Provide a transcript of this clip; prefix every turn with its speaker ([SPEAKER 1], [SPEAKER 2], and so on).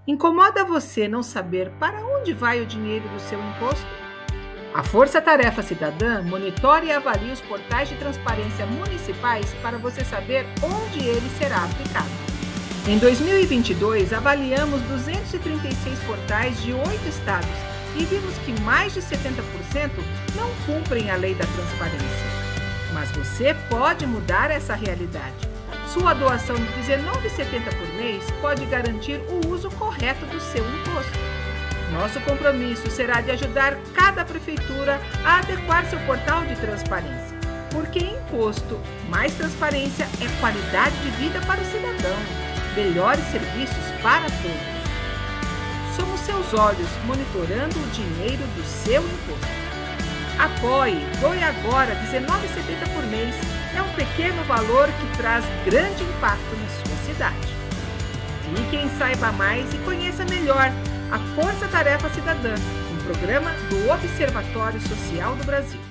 [SPEAKER 1] Incomoda você não saber para onde vai o dinheiro do seu imposto? A Força Tarefa Cidadã monitora e avalia os portais de transparência municipais para você saber onde ele será aplicado. Em 2022, avaliamos 236 portais de 8 estados e vimos que mais de 70% não cumprem a lei da transparência. Mas você pode mudar essa realidade. Sua doação de R$ 19,70 por mês pode garantir o uso correto do seu imposto. Nosso compromisso será de ajudar cada prefeitura a adequar seu portal de transparência. Porque imposto mais transparência é qualidade de vida para o cidadão, melhores serviços para todos. Somos seus olhos monitorando o dinheiro do seu imposto. Apoie, doe agora R$ 19,70 por mês. É um pequeno valor que traz grande impacto na sua cidade. Clique em Saiba Mais e conheça melhor a Força Tarefa Cidadã, um programa do Observatório Social do Brasil.